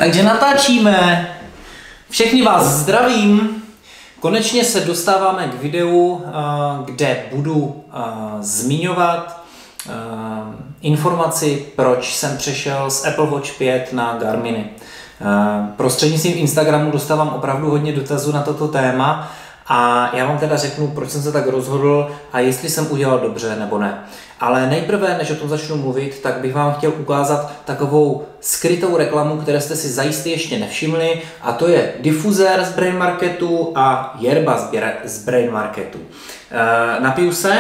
Takže natáčíme. Všechny vás zdravím. Konečně se dostáváme k videu, kde budu zmiňovat informaci, proč jsem přešel z Apple Watch 5 na Garminy. Prostřednictvím Instagramu dostávám opravdu hodně dotazů na toto téma a já vám teda řeknu, proč jsem se tak rozhodl a jestli jsem udělal dobře nebo ne. Ale nejprve, než o tom začnu mluvit, tak bych vám chtěl ukázat takovou skrytou reklamu, které jste si zajisté ještě nevšimli, a to je difuzér z Brain Marketu a jerba z Brain Marketu. Napiju se.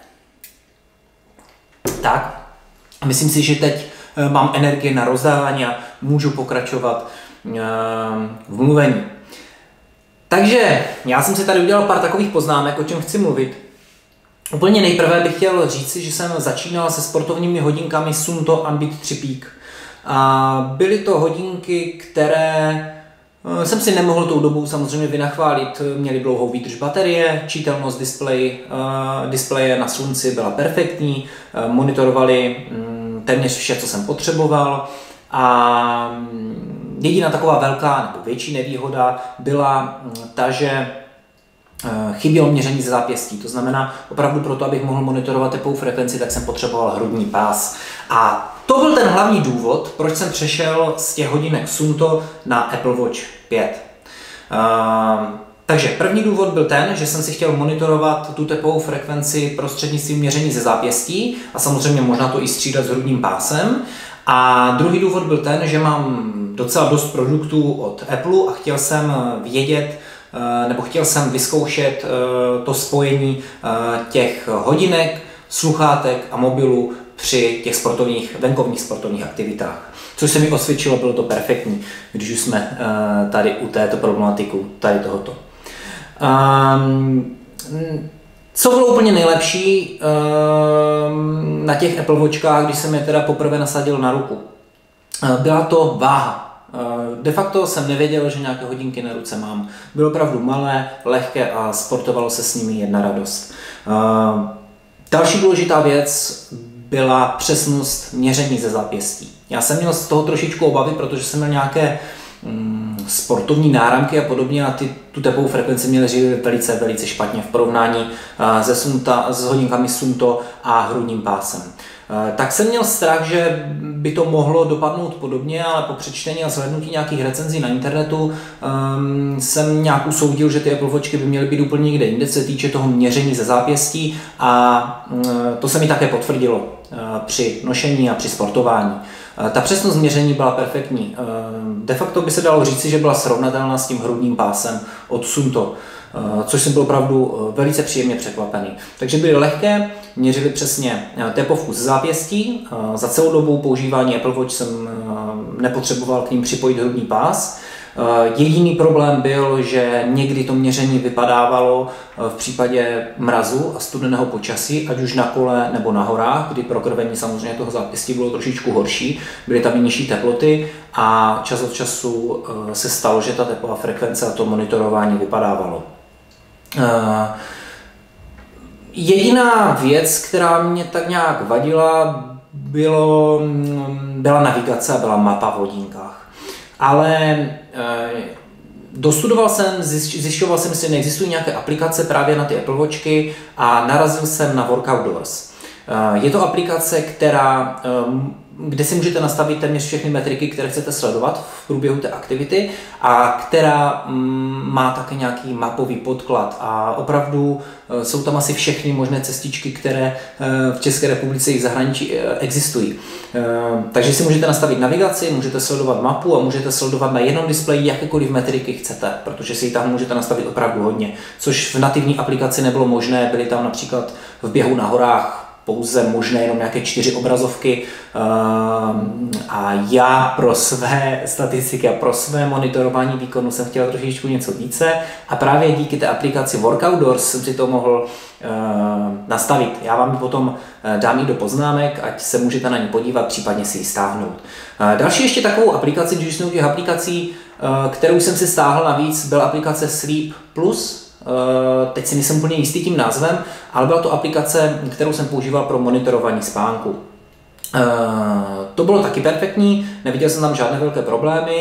Tak. Myslím si, že teď mám energii na rozdávání a můžu pokračovat v mluvení. Takže já jsem si tady udělal pár takových poznámek, o čem chci mluvit. Úplně nejprve bych chtěl říci, že jsem začínal se sportovními hodinkami Suunto Ambit 3 Peak. A byly to hodinky, které jsem si nemohl tou dobou samozřejmě vynachválit. Měly dlouhou výdrž baterie, čitelnost displeje na slunci byla perfektní, monitorovali téměř vše, co jsem potřeboval. A jediná taková velká nebo větší nevýhoda byla ta, že chybělo měření ze zápěstí. To znamená, opravdu proto, abych mohl monitorovat tepovou frekvenci, tak jsem potřeboval hrudní pás. A to byl ten hlavní důvod, proč jsem přešel z těch hodinek Suunto na Apple Watch 5. Takže první důvod byl ten, že jsem si chtěl monitorovat tu tepovou frekvenci prostřednictvím měření ze zápěstí a samozřejmě možná to i střídat s hrudním pásem. A druhý důvod byl ten, že mám docela dost produktů od Apple a chtěl jsem vědět, nebo chtěl jsem vyzkoušet to spojení těch hodinek, sluchátek a mobilů při těch venkovních sportovních aktivitách. Což se mi osvědčilo, bylo to perfektní, když už jsme tady u této problematiku, tady tohoto. Co bylo úplně nejlepší na těch Apple Watchkách, když jsem je teda poprvé nasadil na ruku? Byla to váha. De facto jsem nevěděl, že nějaké hodinky na ruce mám. Bylo opravdu malé, lehké a sportovalo se s nimi jedna radost. Další důležitá věc byla přesnost měření ze zápěstí. Já jsem měl z toho trošičku obavy, protože jsem měl nějaké sportovní náramky a podobně a tu tepovou frekvenci měli velice, velice špatně v porovnání s hodinkami Suunto a hrudním pásem. Tak jsem měl strach, že by to mohlo dopadnout podobně, ale po přečtení a zhlédnutí nějakých recenzí na internetu jsem nějak usoudil, že ty Apple Watchky by měly být úplně někde jinde, co se týče toho měření ze zápěstí, a to se mi také potvrdilo při nošení a při sportování. Ta přesnost měření byla perfektní. De facto by se dalo říci, že byla srovnatelná s tím hrudním pásem od Suunto, což jsem byl opravdu velice příjemně překvapený. Takže byly lehké, měřili přesně tepovku ze zápěstí. Za celou dobu používání Apple Watch jsem nepotřeboval k ním připojit hrudní pás. Jediný problém byl, že někdy to měření vypadávalo v případě mrazu a studeného počasí, ať už na kole nebo na horách, kdy prokrvení samozřejmě toho zápěstí bylo trošičku horší, byly tam i nižší teploty a čas od času se stalo, že ta tepová frekvence a to monitorování vypadávalo. Jediná věc, která mě tak nějak vadila, byla navigace a byla mapa v hodinkách. Ale dostudoval jsem, zjišťoval jsem, jestli neexistují nějaké aplikace právě na ty Apple Watchky a narazil jsem na Workoutdoors. Je to aplikace, kde si můžete nastavit téměř všechny metriky, které chcete sledovat v průběhu té aktivity a která má také nějaký mapový podklad a opravdu jsou tam asi všechny možné cestičky, které v České republice i v zahraničí existují. Takže si můžete nastavit navigaci, můžete sledovat mapu a můžete sledovat na jednom displeji jakékoliv metriky chcete, protože si ji tam můžete nastavit opravdu hodně, což v nativní aplikaci nebylo možné. Byly tam například v běhu na horách pouze možné jenom nějaké 4 obrazovky a já pro své statistiky a pro své monitorování výkonu jsem chtěl trošičku něco více a právě díky té aplikaci Workoutdoors jsem si to mohl nastavit. Já vám ji potom dám i do poznámek, ať se můžete na ní podívat, případně si ji stáhnout. Další ještě takovou aplikaci, když jsme u těch aplikací, kterou jsem si stáhl navíc, byla aplikace Sleep Plus. Teď si nejsem úplně jistý tím názvem, ale byla to aplikace, kterou jsem používal pro monitorování spánku. To bylo taky perfektní, neviděl jsem tam žádné velké problémy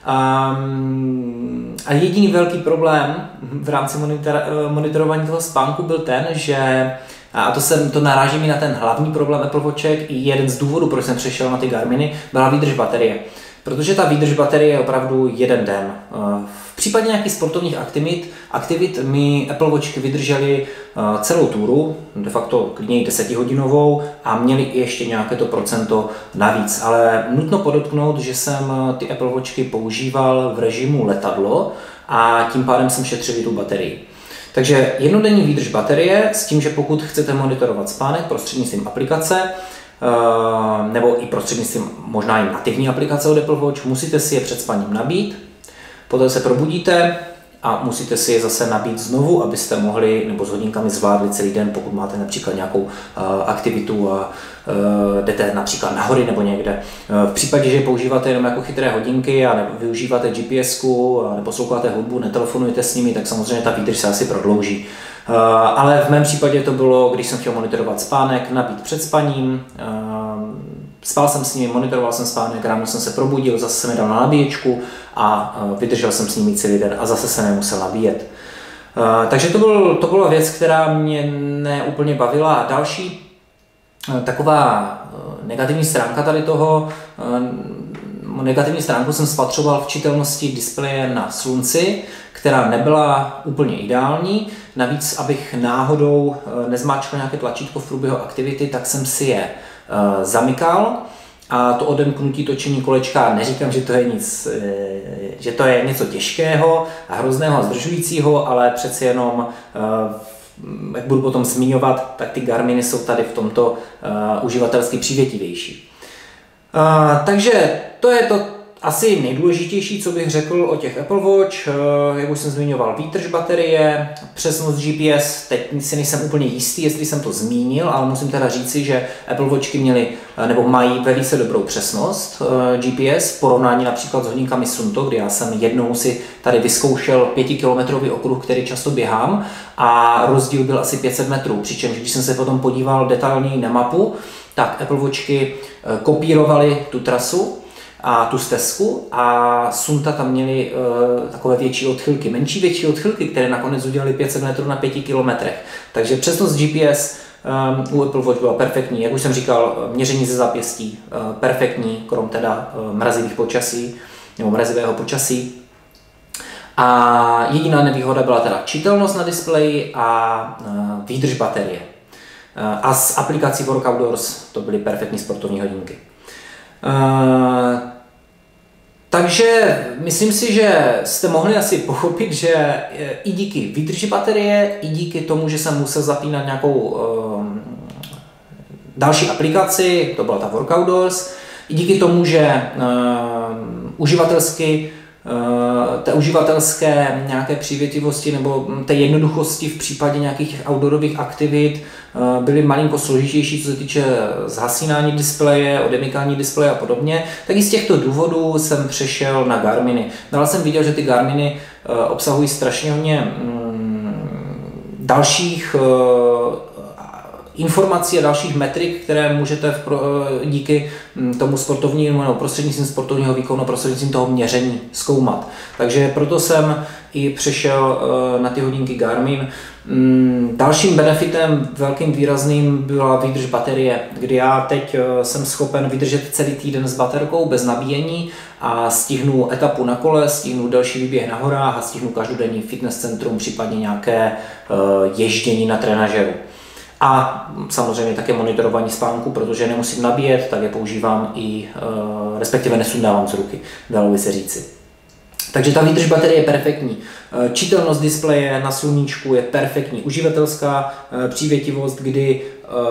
A jediný velký problém v rámci monitorování toho spánku byl ten, že, a to naráží mi na ten hlavní problém Apple Watchek, i jeden z důvodů, proč jsem přešel na ty Garminy, byla výdrž baterie. Protože ta výdrž baterie je opravdu jeden den. V případě nějakých sportovních aktivit mi Apple Watchky vydržely celou túru, de facto klidně 10hodinovou, a měli i ještě nějaké to procento navíc. Ale nutno podotknout, že jsem ty Apple Watchky používal v režimu letadlo a tím pádem jsem šetřil tu baterii. Takže jednodenní výdrž baterie s tím, že pokud chcete monitorovat spánek prostřednictvím aplikace, nebo i prostřednictvím možná i nativní aplikace od Apple Watch, musíte si je před spaním nabít, poté se probudíte a musíte si je zase nabít znovu, abyste mohli nebo s hodinkami zvládli celý den, pokud máte například nějakou aktivitu a jdete například na hory nebo někde. V případě, že je používáte jenom jako chytré hodinky a využíváte GPSku a neposloucháte hudbu, netelefonujete s nimi, tak samozřejmě ta výdrž se asi prodlouží. Ale v mém případě to bylo, když jsem chtěl monitorovat spánek, nabít před spaním, spal jsem s nimi, monitoroval jsem spánek, ráno jsem se probudil, zase jsem je dal na nabíječku a vydržel jsem s nimi celý den a zase jsem je musel nabíjet. Takže to byla věc, která mě neúplně bavila. A další taková negativní stránka tady toho, negativní stránku jsem spatřoval v čitelnosti displeje na slunci, která nebyla úplně ideální. Navíc, abych náhodou nezmáčkal nějaké tlačítko v průběhu aktivity, tak jsem si je zamykal a to odemknutí točení kolečka, neříkám, že to je že to je něco těžkého a hrozného a zdržujícího, ale přeci jenom, jak budu potom zmiňovat, tak ty Garminy jsou tady v tomto uživatelsky přívětivější. Takže to je to asi nejdůležitější, co bych řekl o těch Apple Watch. Jak už jsem zmiňoval, výdrž baterie, přesnost GPS, teď si nejsem úplně jistý, jestli jsem to zmínil, ale musím teda říci, že Apple Watchky měly nebo mají velice dobrou přesnost GPS v porovnání například s hodinkami Suunto, kdy já jsem jednou si tady vyzkoušel 5kilometrový okruh, který často běhám, a rozdíl byl asi 500 metrů, přičemž když jsem se potom podíval detailněji na mapu, tak Apple Watchky kopírovaly tu trasu a tu stezku a Suunta tam měli takové větší odchylky, větší odchylky, které nakonec udělali 500 metrů na 5 kilometrech. Takže přesnost GPS u Apple Watch byla perfektní. Jak už jsem říkal, měření ze zápěstí perfektní, krom teda mrazivého počasí. A jediná nevýhoda byla teda čitelnost na displeji a výdrž baterie. A s aplikací Workoutdoors to byly perfektní sportovní hodinky. Takže myslím si, že jste mohli asi pochopit, že i díky výdrži baterie, i díky tomu, že jsem musel zapínat nějakou další aplikaci, to byla ta Workoutdoors, i díky tomu, že té uživatelské nějaké přívětivosti nebo té jednoduchosti v případě nějakých outdoorových aktivit byly malinko složitější, co se týče zhasínání displeje, odemykání displeje a podobně, tak i z těchto důvodů jsem přešel na Garminy. Dále jsem viděl, že ty Garminy obsahují strašně hodně dalších informací a dalších metrik, které můžete díky tomu sportovnímu nebo prostřednictvím sportovního výkonu, prostřednictvím toho měření zkoumat. Takže proto jsem i přešel na ty hodinky Garmin. Dalším benefitem velkým výrazným byla výdrž baterie, kdy já teď jsem schopen vydržet celý týden s baterkou bez nabíjení a stihnu etapu na kole, stihnu další výběh na horách a stihnu každodenní fitness centrum, případně nějaké ježdění na trenažeru. A samozřejmě také monitorování spánku, protože nemusím nabíjet, tak je používám i, respektive nesundávám z ruky, dalo by se říci. Takže ta výdrž baterie je perfektní. Čitelnost displeje na sluníčku je perfektní. Uživatelská přívětivost, kdy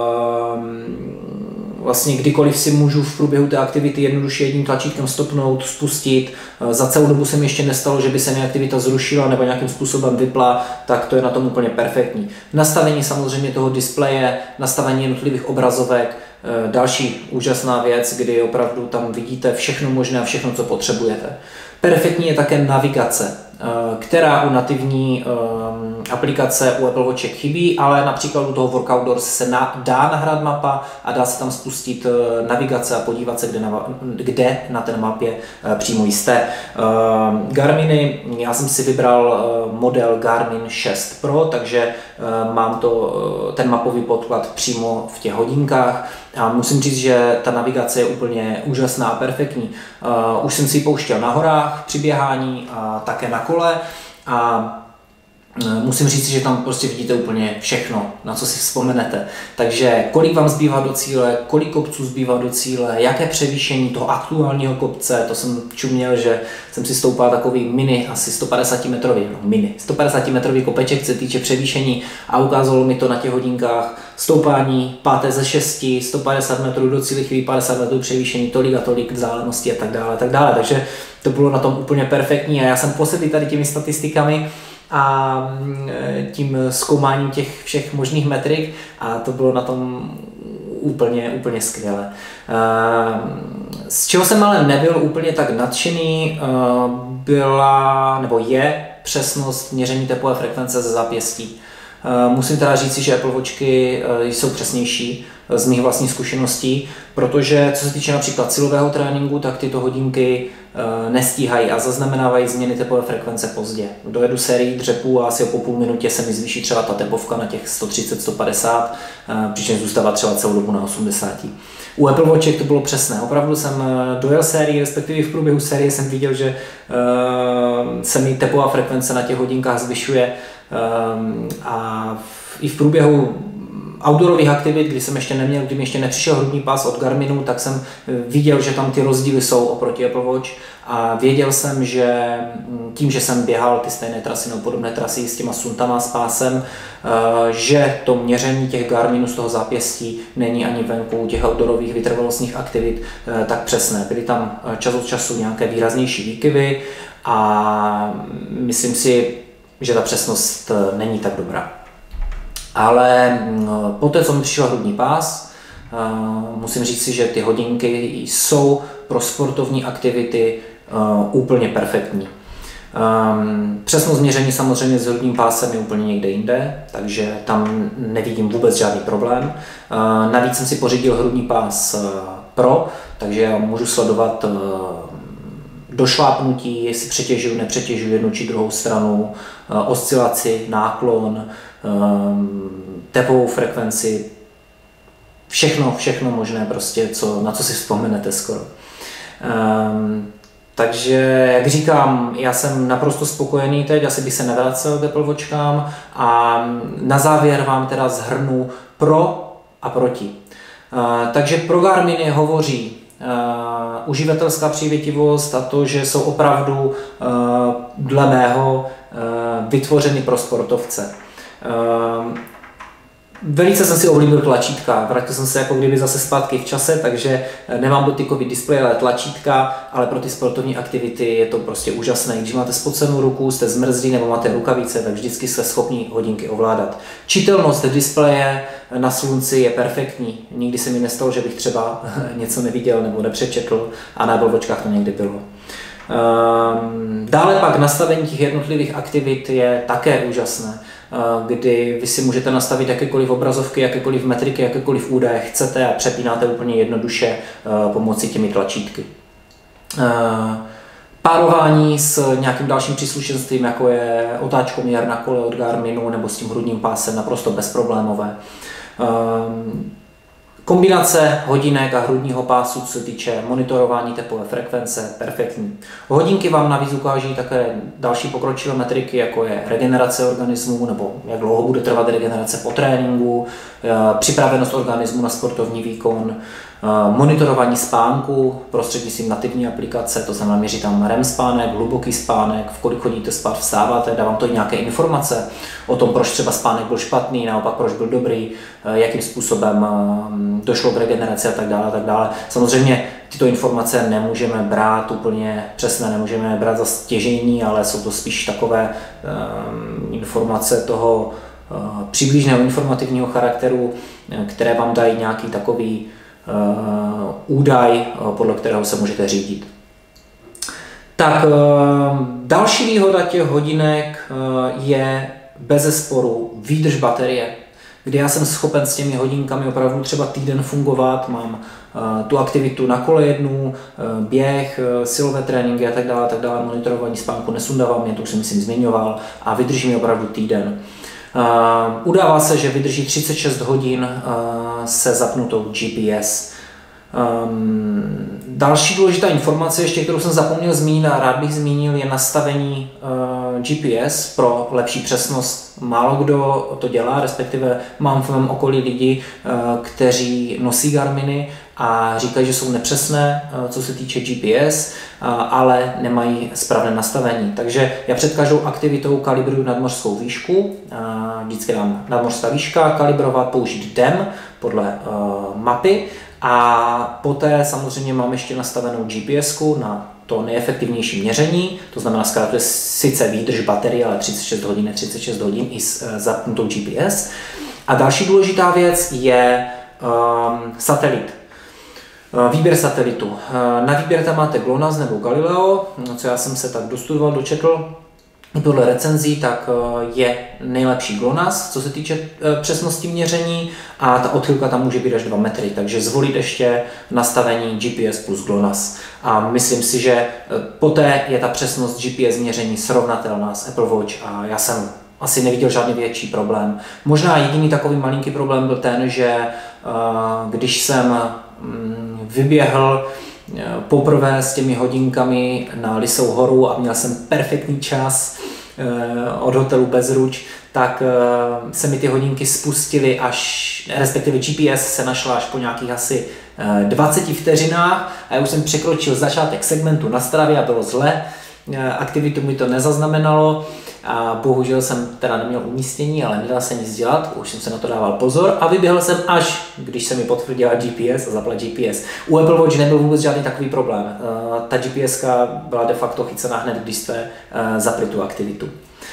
vlastně kdykoliv si můžu v průběhu té aktivity jednoduše jedním tlačítkem stopnout, spustit. Za celou dobu se mi ještě nestalo, že by se mi aktivita zrušila nebo nějakým způsobem vypla, tak to je na tom úplně perfektní. Nastavení samozřejmě toho displeje, nastavení jednotlivých obrazovek, další úžasná věc, kdy opravdu tam vidíte všechno možné a všechno, co potřebujete. Perfektní je také navigace, která u nativní aplikace u Apple Watch chybí, ale například u toho Workout Doors se dá nahrát mapa a dá se tam spustit navigace a podívat se, kde na ten mapě přímo jste. Garminy, já jsem si vybral model Garmin 6 Pro, takže mám ten mapový podklad přímo v těch hodinkách a musím říct, že ta navigace je úplně úžasná a perfektní. Už jsem si ji pouštěl na horách, při běhání a také na kole a musím říct, že tam prostě vidíte úplně všechno, na co si vzpomenete. Takže kolik vám zbývá do cíle, kolik kopců zbývá do cíle, jaké převýšení toho aktuálního kopce, to jsem čuměl, že jsem si stoupal takový mini, asi 150 metrový kopeček, co se týče převýšení a ukázalo mi to na těch hodinkách stoupání 5. ze 6, 150 metrů do cíle, chvíli 50 metrů převýšení, tolik a tolik vzdálenosti a tak dále, tak dále. Takže to bylo na tom úplně perfektní a já jsem posedl tady těmi statistikami a tím zkoumáním těch všech možných metrik a to bylo na tom úplně skvěle. Z čeho jsem ale nebyl úplně tak nadšený, je přesnost měření tepové frekvence ze zápěstí. Musím teda říci, že Apple Watchky jsou přesnější z mých vlastních zkušeností, protože co se týče například silového tréninku, tak tyto hodinky nestíhají a zaznamenávají změny tepové frekvence pozdě. Dojedu sérii dřepů a asi po půl minutě se mi zvýší třeba ta tepovka na těch 130-150, přičemž zůstává třeba celou dobu na 80. U Apple Watchek to bylo přesné. Opravdu jsem dojel sérii, respektive v průběhu série jsem viděl, že se mi tepová frekvence na těch hodinkách zvyšuje a i v průběhu outdoorových aktivit, kdy mi ještě nepřišel hrudní pás od Garminu, tak jsem viděl, že tam ty rozdíly jsou oproti Apple Watch a věděl jsem, že tím, že jsem běhal ty stejné trasy nebo podobné trasy s těma suntama, s pásem, že to měření těch Garminů z toho zápěstí není ani venku těch outdoorových vytrvalostních aktivit tak přesné. Byly tam čas od času nějaké výraznější výkyvy a myslím si, že ta přesnost není tak dobrá. Ale poté, co mi přišel hrudní pás, musím říct si, že ty hodinky jsou pro sportovní aktivity úplně perfektní. Přesnost měření samozřejmě s hrudním pásem je úplně někde jinde, takže tam nevidím vůbec žádný problém. Navíc jsem si pořídil hrudní pás Pro, takže já můžu sledovat došlápnutí, jestli přetěžuju, nepřetěžuju jednu či druhou stranu, oscilaci, náklon, tepovou frekvenci, všechno možné prostě, na co si vzpomenete skoro. Takže, jak říkám, já jsem naprosto spokojený teď, asi bych se nevracel k Apple Watchkám a na závěr vám teda shrnu pro a proti. Takže pro Garminy hovoří uživatelská přívětivost a to, že jsou opravdu dle mého vytvořeny pro sportovce. Velice jsem si oblíbil tlačítka, vrátil jsem se jako kdyby zase zpátky v čase, takže nemám dotykový displej, ale tlačítka, ale pro ty sportovní aktivity je to prostě úžasné. Když máte spocenou ruku, jste zmrzlí nebo máte rukavice, tak vždycky jste schopni hodinky ovládat. Čitelnost displeje na slunci je perfektní. Nikdy se mi nestalo, že bych třeba něco neviděl nebo nepřečetl a na Apple Watchkách to někdy bylo. Dále pak nastavení těch jednotlivých aktivit je také úžasné, kdy vy si můžete nastavit jakékoliv obrazovky, jakékoliv metriky, jakékoliv údaje chcete a přepínáte úplně jednoduše pomocí těmi tlačítky. Párování s nějakým dalším příslušenstvím, jako je otáčkoměr na kole od Garminu nebo s tím hrudním pásem, naprosto bezproblémové. Kombinace hodinek a hrudního pásu, co se týče monitorování tepové frekvence, perfektní. Hodinky vám navíc ukáží také další pokročilé metriky, jako je regenerace organismu, nebo jak dlouho bude trvat regenerace po tréninku, připravenost organismu na sportovní výkon, monitorování spánku prostřednictvím nativní aplikace, to znamená měří tam REM spánek, hluboký spánek, v kolik chodíte spát, vstáváte, dávám to i nějaké informace o tom, proč třeba spánek byl špatný, naopak proč byl dobrý, jakým způsobem došlo k regeneraci a tak dále, a tak dále. Samozřejmě tyto informace nemůžeme brát úplně přesné, nemůžeme brát za stěžejní, ale jsou to spíš takové informace toho přibližného informativního charakteru, které vám dají nějaký takový údaj, podle kterého se můžete řídit. Tak další výhoda těch hodinek je bezesporu výdrž baterie, kdy já jsem schopen s těmi hodinkami opravdu třeba týden fungovat, mám tu aktivitu na kole jednu, běh, silové tréninky a tak dále, monitorování spánku nesundávám mě, to už jsem myslím zmiňoval, a vydrží mi opravdu týden. Udává se, že vydrží 36 hodin se zapnutou GPS. Další důležitá informace, ještě kterou jsem zapomněl zmínit a rád bych zmínil, je nastavení GPS pro lepší přesnost. Málo kdo to dělá, respektive mám v mém okolí lidi, kteří nosí Garminy a říkají, že jsou nepřesné, co se týče GPS, ale nemají správné nastavení. Takže já před každou aktivitou kalibruju nadmořskou výšku, vždycky dám nadmořská výška, kalibrovat, použít DEM podle mapy, a poté samozřejmě mám ještě nastavenou GPS-ku na to nejefektivnější měření, to znamená zkrátuje sice výdrž baterie, ale 36 hodin, ne 36 hodin i s zapnutou GPS. A další důležitá věc je satelit. Výběr satelitu. Na výběr tam máte GLONASS nebo Galileo, co já jsem se tak dostudoval, dočetl. Podle recenzí tak je nejlepší GLONASS, co se týče přesnosti měření, a ta odchylka tam může být až 2 metry, takže zvolit ještě nastavení GPS plus GLONASS. A myslím si, že poté je ta přesnost GPS měření srovnatelná s Apple Watch a já jsem asi neviděl žádný větší problém. Možná jediný takový malinký problém byl ten, že když jsem vyběhl poprvé s těmi hodinkami na Lisou horu a měl jsem perfektní čas od hotelu Bezruč, tak se mi ty hodinky spustily až, respektive GPS se našla až po nějakých asi 20 vteřinách a já už jsem překročil začátek segmentu na Stravě a bylo zle, aktivitu mi to nezaznamenalo a bohužel jsem teda neměl umístění, ale nedal se nic dělat, už jsem se na to dával pozor a vyběhl jsem až, když se mi potvrdila GPS a zapla GPS. U Apple Watch nebyl vůbec žádný takový problém. Ta GPS byla de facto chycená hned, když jste zapli tu aktivitu.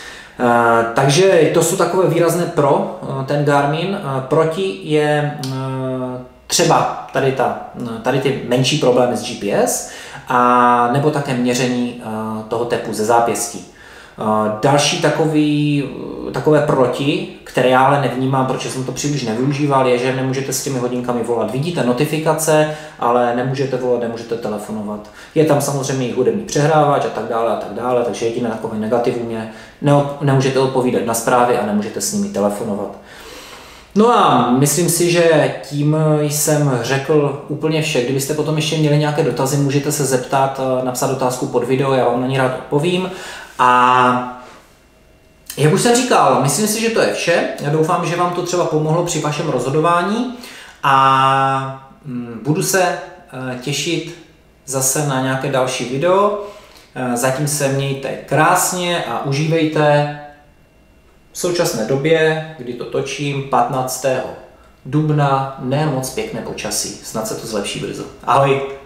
Takže to jsou takové výrazné pro ten Garmin. Proti je třeba tady ty menší problémy s GPS a nebo také měření toho tepu ze zápěstí. Další takové proti, které já ale nevnímám, protože jsem to příliš nevyužíval, je, že nemůžete s těmi hodinkami volat. Vidíte notifikace, ale nemůžete volat, nemůžete telefonovat. Je tam samozřejmě i hudební přehrávač a tak dále, takže jediné takové negativum je, nemůžete odpovídat na zprávy a nemůžete s nimi telefonovat. No a myslím si, že tím jsem řekl úplně vše. Kdybyste potom ještě měli nějaké dotazy, můžete se zeptat, napsat otázku pod video, já vám na ní rád odpovím. A jak už jsem říkal, myslím si, že to je vše. Já doufám, že vám to třeba pomohlo při vašem rozhodování a budu se těšit zase na nějaké další video. Zatím se mějte krásně a užívejte v současné době, kdy to točím, 15. dubna, ne moc pěkné počasí. Snad se to zlepší brzo. Ahoj!